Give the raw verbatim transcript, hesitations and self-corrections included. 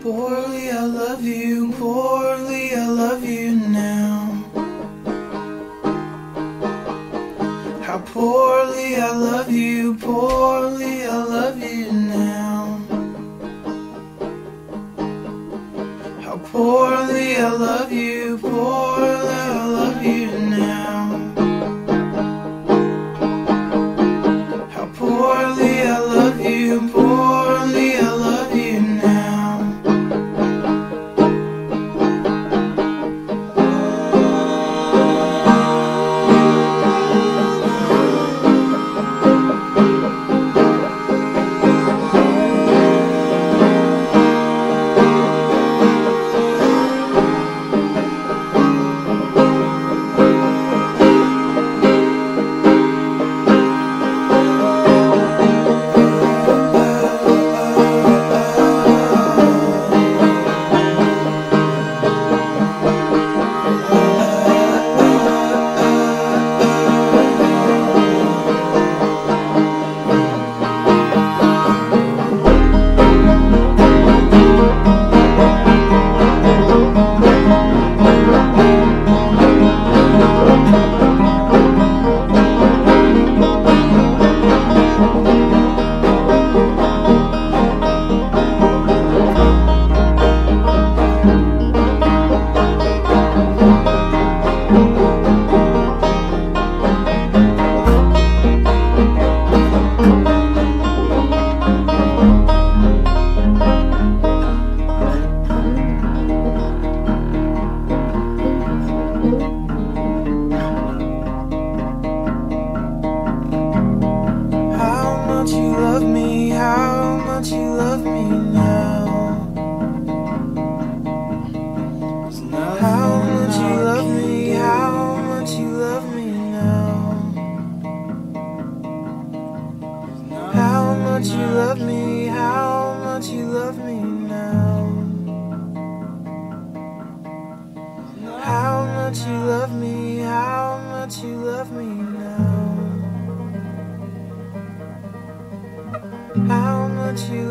poorly I love you, poorly I love you now. How poorly I love you, poorly I love you now. How poorly I love you, poorly I love you now. How poorly I love you, poorly I love you now. How much you love me, how much you love me now. How much you love me, how much you love me now. How much you